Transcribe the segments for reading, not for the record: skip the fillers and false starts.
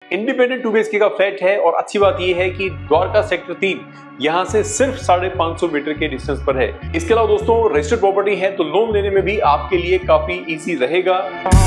Independent 2 BHK का flat है और अच्छी बात यह है कि द्वारका सेक्टर 3 यहाँ से सिर्फ 550 मीटर के डिस्टेंस पर है। इसके अलावा दोस्तों रजिस्टर्ड प्रॉपर्टी है तो लोन लेने में भी आपके लिए काफी इजी रहेगा।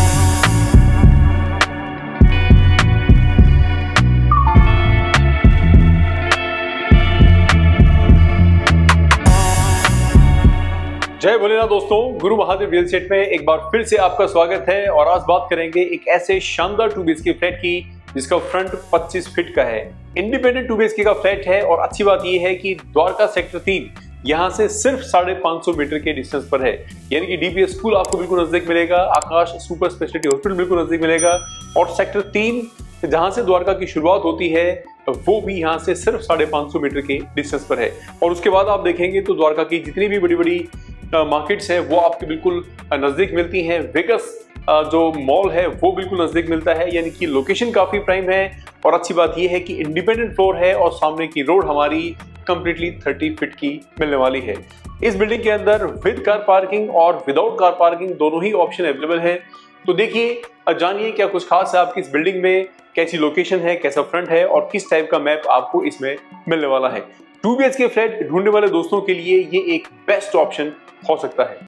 जय भोलेनाथ दोस्तों, गुरु महादेव रियल एस्टेट में एक बार फिर से आपका स्वागत है। और आज बात करेंगे एक ऐसे शानदार 2 BHK फ्लैट की जिसका फ्रंट 25 फीट का है। इंडिपेंडेंट 2 BHK का फ्लैट है और अच्छी बात यह है कि द्वारका सेक्टर 3 यहाँ से सिर्फ 550 मीटर के डिस्टेंस पर है। यानी कि DPS स्कूल आपको बिल्कुल नजदीक मिलेगा, आकाश सुपर स्पेशलिटी हॉस्पिटल बिल्कुल नजदीक मिलेगा और सेक्टर 3 जहां से द्वारका की शुरुआत होती है वो भी यहाँ से सिर्फ 550 मीटर के डिस्टेंस पर है। और उसके बाद आप देखेंगे तो द्वारका की जितनी भी बड़ी बड़ी मार्केट्स है वो आपके बिल्कुल नजदीक मिलती हैं। वेगस जो मॉल है वो बिल्कुल नजदीक मिलता है, यानी कि लोकेशन काफी प्राइम है। और अच्छी बात यह है कि इंडिपेंडेंट फ्लोर है और सामने की रोड हमारी कंप्लीटली 30 फीट की मिलने वाली है। इस बिल्डिंग के अंदर विद कार पार्किंग और विदाउट कार पार्किंग दोनों ही ऑप्शन अवेलेबल है। तो देखिए, जानिए क्या कुछ खास है आपकी इस बिल्डिंग में, कैसी लोकेशन है, कैसा फ्रंट है और किस टाइप का मैप आपको इसमें मिलने वाला है। 2 BHK फ्लैट ढूंढने वाले दोस्तों के लिए ये एक बेस्ट ऑप्शन हो सकता है।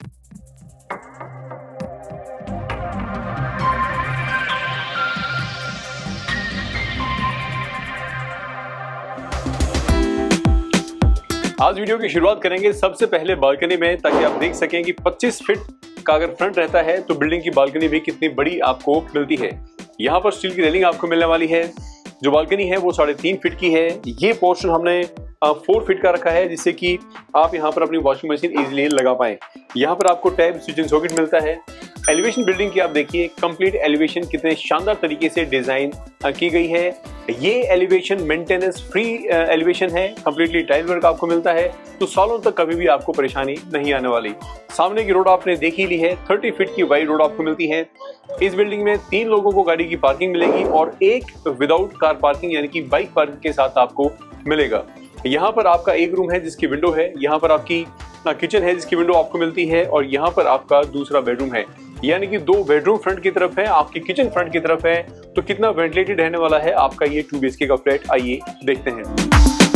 आज वीडियो की शुरुआत करेंगे सबसे पहले बालकनी में, ताकि आप देख सकें कि 25 फीट का अगर फ्रंट रहता है तो बिल्डिंग की बालकनी भी कितनी बड़ी आपको मिलती है। यहाँ पर स्टील की रेलिंग आपको मिलने वाली है। जो बालकनी है वो 3.5 फीट की है। ये पोर्शन हमने 4 फीट का रखा है जिससे कि आप यहाँ पर अपनी वॉशिंग मशीन इजीली लगा पाएं। यहाँ पर आपको टैब स्विच एंड सॉकेट मिलता है। एलिवेशन बिल्डिंग की आप देखिए, कंप्लीट एलिवेशन कितने शानदार तरीके से डिजाइन की गई है। ये एलिवेशन मेंटेनेंस फ्री एलिवेशन है, कंप्लीटली टाइल वर्क आपको मिलता है, तो सालों तक कभी भी आपको परेशानी नहीं आने वाली। सामने की रोड आपने देख ही ली है, 30 फीट की वाइड रोड आपको मिलती है। इस बिल्डिंग में 3 लोगों को गाड़ी की पार्किंग मिलेगी और एक विदाउट कार पार्किंग यानी कि बाइक पार्किंग के साथ आपको मिलेगा। यहाँ पर आपका एक रूम है जिसकी विंडो है, यहाँ पर आपकी किचन है जिसकी विंडो आपको मिलती है और यहाँ पर आपका दूसरा बेडरूम है, यानी कि 2 बेडरूम फ्रंट की तरफ है, आपकी किचन फ्रंट की तरफ है। तो कितना वेंटिलेटेड रहने वाला है आपका ये 2 BHK का फ्लैट, आइए देखते हैं।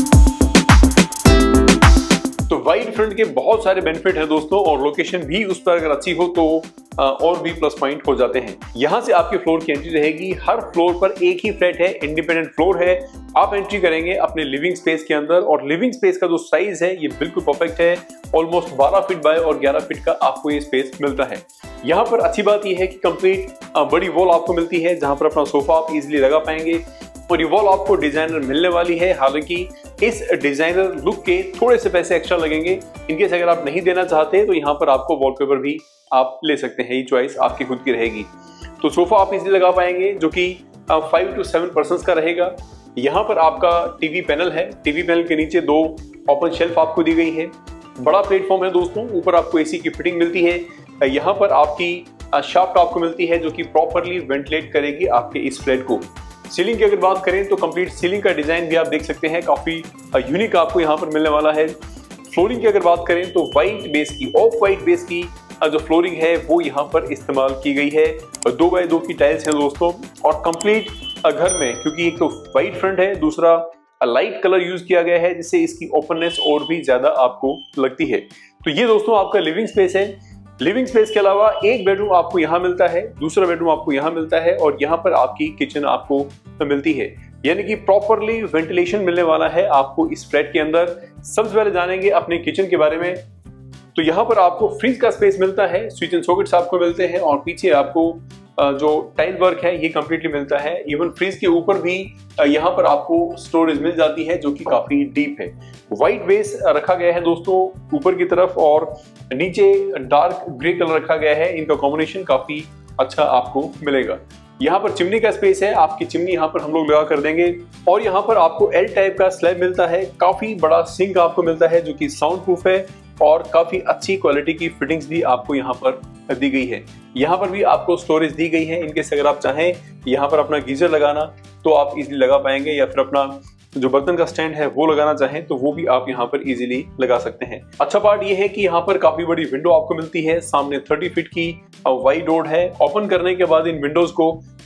तो वाइड फ्रंट के बहुत सारे बेनिफिट हैं दोस्तों, और लोकेशन भी उस पर अगर अच्छी हो तो और भी प्लस पॉइंट हो जाते हैं। यहाँ से आपके फ्लोर की एंट्री रहेगी। हर फ्लोर पर एक ही फ्लैट है, इंडिपेंडेंट फ्लोर है। आप एंट्री करेंगे अपने लिविंग स्पेस के अंदर और लिविंग स्पेस का जो साइज है ये बिल्कुल परफेक्ट है। ऑलमोस्ट 12 फीट बाय और 11 फीट का आपको ये स्पेस मिलता है। यहाँ पर अच्छी बात यह है कि कंप्लीट बड़ी वॉल आपको मिलती है जहाँ पर अपना सोफा आप इजिली लगा पाएंगे। और ये वॉल आपको डिजाइनर मिलने वाली है, हालांकि इस डिजाइनर लुक के थोड़े से पैसे एक्स्ट्रा लगेंगे। इनकेस अगर आप नहीं देना चाहते तो यहाँ पर आपको वॉलपेपर भी आप ले सकते हैं, ये चॉइस आपकी खुद की रहेगी। तो सोफा आप इजीली लगा पाएंगे जो कि 5 to 7 पर्सन्स का रहेगा। यहाँ पर आपका टीवी पैनल है, टीवी पैनल के नीचे 2 ओपन शेल्फ आपको दी गई है। बड़ा प्लेटफॉर्म है दोस्तों, ऊपर आपको एसी की फिटिंग मिलती है। यहाँ पर आपकी शाफ्ट आपको मिलती है जो कि प्रॉपरली वेंटिलेट करेगी आपके इस फ्लैट को। सीलिंग की अगर बात करें तो कंप्लीट सीलिंग का डिजाइन भी आप देख सकते हैं, काफी यूनिक आपको यहाँ पर मिलने वाला है। फ्लोरिंग की अगर बात करें तो व्हाइट बेस की, ऑफ व्हाइट बेस की जो फ्लोरिंग है वो यहाँ पर इस्तेमाल की गई है। 2x2 की टाइल्स हैं दोस्तों। और कंप्लीट घर में, क्योंकि एक तो व्हाइट फ्रंट है, दूसरा लाइट कलर यूज किया गया है जिससे इसकी ओपननेस और भी ज्यादा आपको लगती है। तो ये दोस्तों आपका लिविंग स्पेस है। लिविंग स्पेस के अलावा एक बेडरूम आपको यहाँ मिलता है, दूसरा बेडरूम आपको यहाँ मिलता है और यहाँ पर आपकी किचन आपको मिलती है, यानी कि प्रॉपरली वेंटिलेशन मिलने वाला है आपको इस फ्लैट के अंदर। सबसे पहले जानेंगे अपने किचन के बारे में। तो यहाँ पर आपको फ्रिज का स्पेस मिलता है, स्विच एंड सॉकेट्स आपको मिलते हैं और पीछे आपको जो टाइल वर्क है ये कंप्लीटली मिलता है। इवन फ्रिज के ऊपर भी यहाँ पर आपको स्टोरेज मिल जाती है जो कि काफी डीप है। व्हाइट बेस रखा गया है दोस्तों ऊपर की तरफ और नीचे डार्क ग्रे कलर रखा गया है। इनका कॉम्बिनेशन काफी अच्छा आपको मिलेगा। यहाँ पर चिमनी का स्पेस है, आपकी चिमनी यहाँ पर हम लोग लगा कर देंगे। और यहाँ पर आपको एल टाइप का स्लैब मिलता है, काफी बड़ा सिंक आपको मिलता है जो कि साउंड प्रूफ है और काफी अच्छी क्वालिटी की फिटिंग्स भी आपको यहाँ पर दी गई है। यहाँ पर भी आपको स्टोरेज दी गई है, इनकेस अगर आप चाहें यहाँ पर अपना गीजर लगाना तो आप इजीली लगा पाएंगे, या फिर अपना जो बर्तन का स्टैंड है वो लगाना चाहें तो वो भी आप यहाँ पर इजीली लगा सकते हैं। अच्छा पार्ट ये है कि यहाँ पर काफी बड़ी विंडो आपको मिलती है, सामने 30 फीट की वाइड रोड है। ओपन करने के बाद इन विंडोज को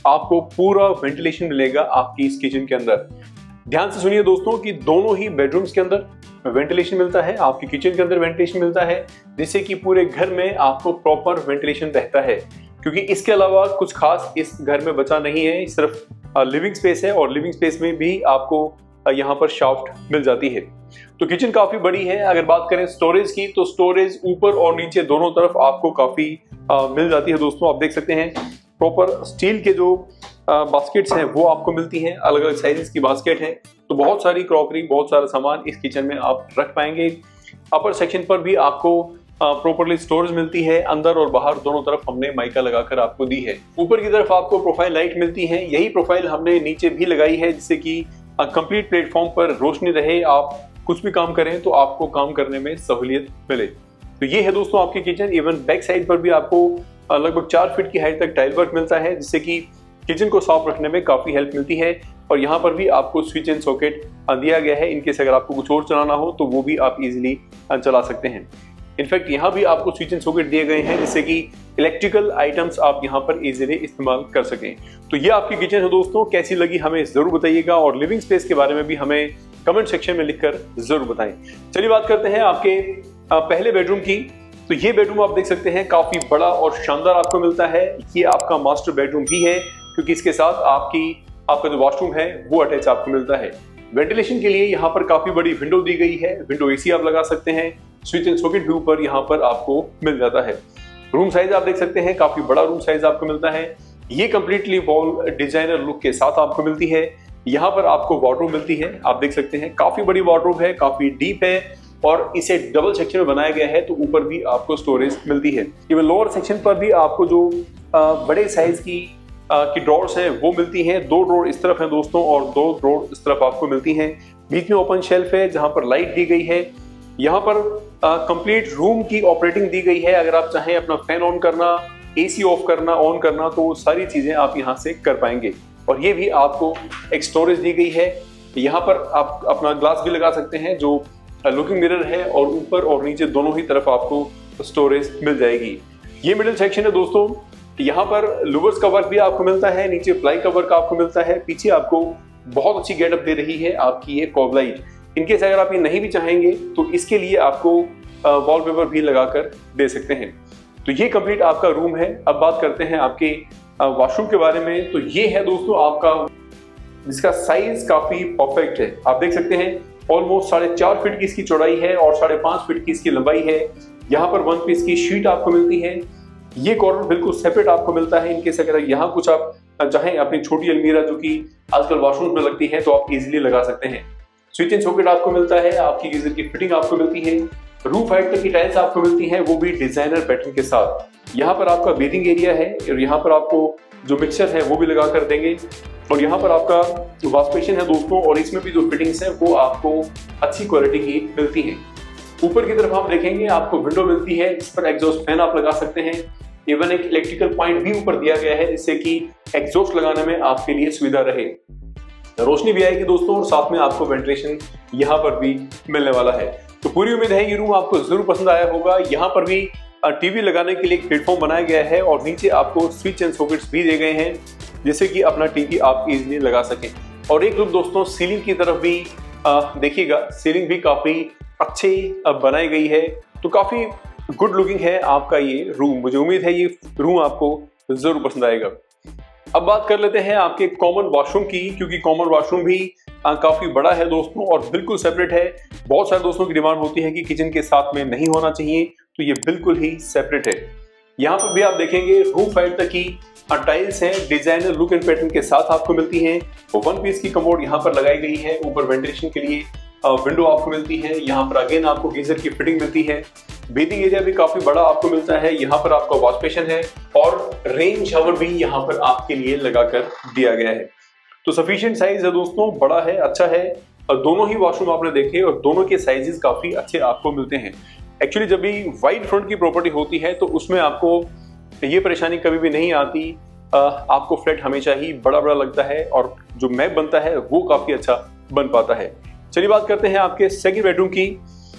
आपको पूरा वेंटिलेशन मिलेगा आपकी इस किचन के अंदर। ध्यान से सुनिए दोस्तों कि दोनों ही बेडरूम्स के अंदर वेंटिलेशन मिलता है, आपकी किचन के अंदर वेंटिलेशन मिलता है, जिससे कि पूरे घर में आपको प्रॉपर वेंटिलेशन रहता है। क्योंकि इसके अलावा कुछ खास इस घर में बचा नहीं है, सिर्फ लिविंग स्पेस है और लिविंग स्पेस में भी आपको यहाँ पर शाफ्ट मिल जाती है। तो किचन काफी बड़ी है। अगर बात करें स्टोरेज की, तो स्टोरेज ऊपर और नीचे दोनों तरफ आपको काफी मिल जाती है दोस्तों। आप देख सकते हैं प्रॉपर स्टील के जो बास्केट्स हैं वो आपको मिलती हैं, अलग अलग साइजेस की बास्केट है। तो बहुत सारी क्रॉकरी, बहुत सारा सामान इस किचन में आप रख पाएंगे। अपर सेक्शन पर भी आपको प्रॉपर्ली स्टोरेज मिलती है, अंदर और बाहर दोनों तरफ हमने माइका लगाकर आपको दी है। ऊपर की तरफ आपको प्रोफाइल लाइट मिलती है, यही प्रोफाइल हमने नीचे भी लगाई है, जिससे कि कंप्लीट प्लेटफॉर्म पर रोशनी रहे। आप कुछ भी काम करें तो आपको काम करने में सहूलियत मिले। तो ये है दोस्तों आपकी किचन। इवन बैक साइड पर भी आपको लगभग 4 फीट की हाइट तक टाइल वर्क मिलता है, जिससे कि किचन को साफ रखने में काफी हेल्प मिलती है। और यहाँ पर भी आपको स्विच एंड सॉकेट दिया गया है, इनकेस अगर आपको कुछ और चलाना हो तो वो भी आप इजीली चला सकते हैं। इनफैक्ट यहाँ भी आपको स्विच एंड सॉकेट दिए गए हैं, जिससे कि इलेक्ट्रिकल आइटम्स आप यहाँ पर इजीली इस्तेमाल कर सकें। तो ये आपकी किचन है दोस्तों। कैसी लगी हमें जरूर बताइएगा, और लिविंग स्पेस के बारे में भी हमें कमेंट सेक्शन में लिखकर जरूर बताएं। चलिए बात करते हैं आपके पहले बेडरूम की। तो ये बेडरूम आप देख सकते हैं काफी बड़ा और शानदार आपको मिलता है। ये आपका मास्टर बेडरूम भी है, क्योंकि इसके साथ आपका जो वॉशरूम है वो अटैच आपको मिलता है। वेंटिलेशन के लिए यहाँ पर काफी बड़ी विंडो दी गई है, विंडो एसी आप लगा सकते हैं। स्विच एंड सॉकेट भी ऊपर यहाँ पर आपको मिल जाता है। रूम साइज आप देख सकते हैं, काफी बड़ा रूम साइज आपको मिलता है। ये कंप्लीटली वॉल डिजाइनर लुक के साथ आपको मिलती है। यहाँ पर आपको वार्डरोब मिलती है, आप देख सकते हैं काफी बड़ी वार्डरोब है, काफी डीप है, और इसे डबल सेक्शन में बनाया गया है, तो ऊपर भी आपको स्टोरेज मिलती है। इवन लोअर सेक्शन पर भी आपको जो बड़े साइज की ड्रॉर्स हैं वो मिलती हैं। 2 ड्रॉर इस तरफ हैं दोस्तों, और 2 ड्रॉर इस तरफ आपको मिलती हैं। बीच में ओपन शेल्फ है जहां पर लाइट दी गई है। यहाँ पर कंप्लीट रूम की ऑपरेटिंग दी गई है। अगर आप चाहें अपना फैन ऑन करना, एसी ऑफ करना, ऑन करना, तो सारी चीजें आप यहाँ से कर पाएंगे। और ये भी आपको एक स्टोरेज दी गई है। यहाँ पर आप अपना ग्लास भी लगा सकते हैं, जो लुकिंग मिरर है, और ऊपर और नीचे दोनों ही तरफ आपको स्टोरेज मिल जाएगी। ये मिडिल सेक्शन है दोस्तों। यहाँ पर लूवर्स का वर्क भी आपको मिलता है, नीचे प्लाई का वर्क आपको मिलता है। पीछे आपको बहुत अच्छी गेटअप दे रही है आपकी ये कॉब लाइट। इनकेस अगर आप ये नहीं भी चाहेंगे तो इसके लिए आपको वॉलपेपर भी लगाकर दे सकते हैं। तो ये कंप्लीट आपका रूम है। अब बात करते हैं आपके वॉशरूम के बारे में। तो ये है दोस्तों आपका, जिसका साइज काफी परफेक्ट है। आप देख सकते हैं ऑलमोस्ट 4.5 फीट की इसकी चौड़ाई है और 5.5 फीट की इसकी लंबाई है। यहाँ पर 1 पीस की शीट आपको मिलती है। ये कॉर्नर बिल्कुल सेपरेट आपको मिलता है। इनकेस अगर यहाँ कुछ आप चाहें अपनी छोटी अलमीरा, जो कि आजकल वॉशरूम में लगती है, तो आप इजीली लगा सकते हैं। स्विच एंड सॉकेट आपको मिलता है, आपकी गीजर की फिटिंग आपको मिलती है, रूफ हाइट तक की टाइल्स आपको मिलती हैं, वो भी डिजाइनर पैटर्न के साथ। यहाँ पर आपका बेथिंग एरिया है, और यहाँ पर आपको जो मिक्सचर है वो भी लगा कर देंगे। और यहाँ पर आपका वॉश बेसिन है दोस्तों, और इसमें भी जो फिटिंग्स है वो आपको अच्छी क्वालिटी की मिलती है। ऊपर की तरफ आप देखेंगे आपको विंडो मिलती है, जिस पर एग्जॉस्ट फैन आप लगा सकते हैं। इवन एक इलेक्ट्रिकल पॉइंट भी ऊपर दिया गया है, जिससे कि एग्जॉस्ट लगाने में आपके लिए सुविधा रहे। रोशनी भी आएगी दोस्तों, और साथ में आपको वेंटिलेशन यहाँ पर भी मिलने वाला है। तो पूरी उम्मीद है ये रूम आपको जरूर पसंद आया होगा। यहाँ पर भी टीवी लगाने के लिए एक प्लेटफॉर्म बनाया गया है, और नीचे आपको स्विच एंड सॉकेट्स भी दिए गए हैं, जिससे कि अपना टीवी आप इजीली लगा सकें। और एक लुक दोस्तों सीलिंग की तरफ भी देखिएगा, सीलिंग भी काफी अच्छी बनाई गई है। तो काफी गुड लुकिंग है आपका ये रूम। मुझे उम्मीद है ये रूम आपको जरूर पसंद आएगा। अब बात कर लेते हैं आपके कॉमन वॉशरूम की, क्योंकि कॉमन वॉशरूम भी काफी बड़ा है दोस्तों, और बिल्कुल सेपरेट है। बहुत सारे दोस्तों की डिमांड होती है कि किचन के साथ में नहीं होना चाहिए, तो ये बिल्कुल ही सेपरेट है। यहाँ पर भी आप देखेंगे रूफ हाइट तक की टाइल्स हैं, डिजाइनर लुक एंड पैटर्न के साथ आपको मिलती हैं। 1 पीस की कमोड यहाँ पर लगाई गई है। ऊपर वेंटिलेशन के लिए विंडो आपको मिलती है। यहाँ पर अगेन आपको गीजर की फिटिंग मिलती है। बेथिंग एरिया भी काफी बड़ा आपको मिलता है। यहाँ पर आपका वॉश बेसिन है, और रेन शावर भी यहाँ पर आपके लिए लगाकर दिया गया है। तो सफिशिएंट साइज है दोस्तों, बड़ा है, अच्छा है। और दोनों ही वॉशरूम आपने देखे, और दोनों के साइजेस काफी अच्छे आपको मिलते हैं। एक्चुअली जब भी वाइड फ्रंट की प्रॉपर्टी होती है तो उसमें आपको ये परेशानी कभी भी नहीं आती। आपको फ्लैट हमेशा ही बड़ा बड़ा लगता है, और जो मैप बनता है वो काफी अच्छा बन पाता है। चलिए बात करते हैं आपके सेकंड बेडरूम की।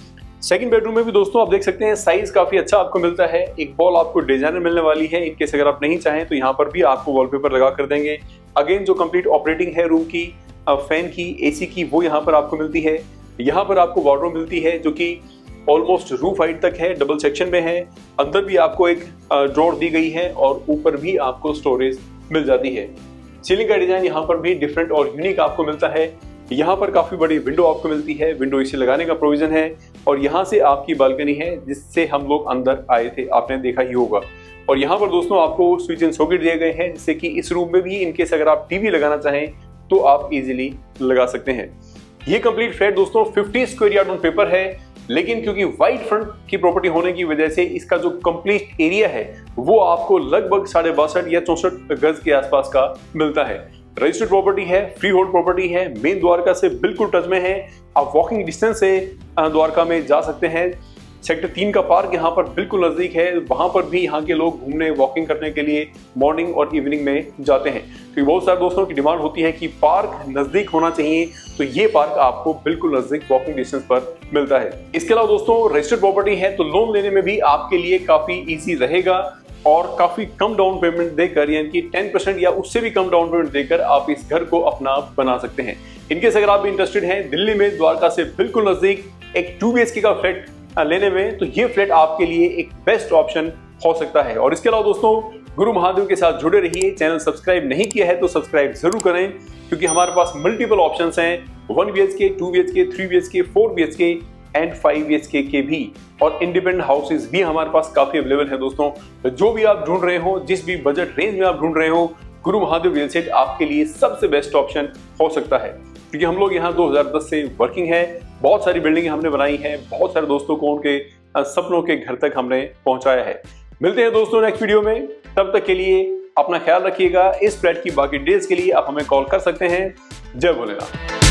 सेकंड बेडरूम में भी दोस्तों आप देख सकते हैं साइज काफी अच्छा आपको मिलता है। एक वॉल आपको डिजाइनर मिलने वाली है, इनकेस अगर आप नहीं चाहें तो यहाँ पर भी आपको वॉलपेपर लगा कर देंगे। अगेन जो कंप्लीट ऑपरेटिंग है रूम की, फैन की, एसी की, वो यहाँ पर आपको मिलती है। यहाँ पर आपको वार्डरोब मिलती है जो कि ऑलमोस्ट रूफ हाइट तक है, डबल सेक्शन में है। अंदर भी आपको एक ड्रॉर दी गई है और ऊपर भी आपको स्टोरेज मिल जाती है। सीलिंग का डिजाइन यहाँ पर भी डिफरेंट और यूनिक आपको मिलता है। यहाँ पर काफी बड़ी विंडो आपको मिलती है, विंडो इसे लगाने का प्रोविजन है और यहाँ से आपकी बालकनी है जिससे हम लोग अंदर आए थे, आपने देखा ही होगा। और यहाँ पर दोस्तों आपको स्विच एंड सॉकेट दिए गए हैं जिससे कि इस रूम में भी इनकेस अगर आप टीवी लगाना चाहें तो आप इजीली लगा सकते हैं। ये कंप्लीट फ्लैट दोस्तों 50 स्क्वायर यार्ड ऑन पेपर है, लेकिन क्योंकि वाइड फ्रंट की प्रॉपर्टी होने की वजह से इसका जो कंप्लीट एरिया है वो आपको लगभग 62.5 या 64 गज के आसपास का मिलता है। रजिस्टर्ड प्रॉपर्टी है, फ्री होल्ड प्रॉपर्टी है, मेन द्वारका से बिल्कुल टच में है। आप वॉकिंग डिस्टेंस से द्वारका में जा सकते हैं। सेक्टर 3 का पार्क यहाँ पर बिल्कुल नजदीक है, वहां पर भी यहाँ के लोग घूमने वॉकिंग करने के लिए मॉर्निंग और इवनिंग में जाते हैं। क्योंकि बहुत सारे दोस्तों की डिमांड होती है कि पार्क नजदीक होना चाहिए, तो ये पार्क आपको बिल्कुल नजदीक वॉकिंग डिस्टेंस पर मिलता है। इसके अलावा दोस्तों रजिस्टर्ड प्रॉपर्टी है तो लोन लेने में भी आपके लिए काफी ईजी रहेगा और काफी कम डाउन पेमेंट देकर, यानी कि 10% या उससे भी कम डाउन पेमेंट देकर आप इस घर को अपना बना सकते हैं। इनकेस अगर आप भी इंटरेस्टेड हैं दिल्ली में द्वारका से बिल्कुल नजदीक एक 2 BHK का फ्लैट लेने में, तो ये फ्लैट आपके लिए एक बेस्ट ऑप्शन हो सकता है। और इसके अलावा दोस्तों गुरु महादेव के साथ जुड़े रहिए। चैनल सब्सक्राइब नहीं किया है तो सब्सक्राइब जरूर करें, क्योंकि हमारे पास मल्टीपल ऑप्शंस हैं 1 BHK, 2 BHK, 3 BHK, 4 BHK and 5 BHK के भी, और इंडिपेंडेंट हाउसेज भी हमारे पास काफी अवेलेबल है दोस्तों। तो जो भी आप ढूंढ रहे हो, जिस भी बजट रेंज में आप ढूंढ रहे हो, गुरु महादेव रियल एस्टेट आपके लिए सबसे बेस्ट ऑप्शन हो सकता है। क्योंकि हम लोग यहाँ 2010 से वर्किंग है, बहुत सारी बिल्डिंगें हमने बनाई हैं, बहुत सारे दोस्तों को उनके सपनों के घर तक हमने पहुंचाया है। मिलते हैं दोस्तों नेक्स्ट वीडियो में, तब तक के लिए अपना ख्याल रखिएगा। इस फ्लैट की बाकी डिटेल्स के लिए आप हमें कॉल कर सकते हैं। जय भोलेनाथ।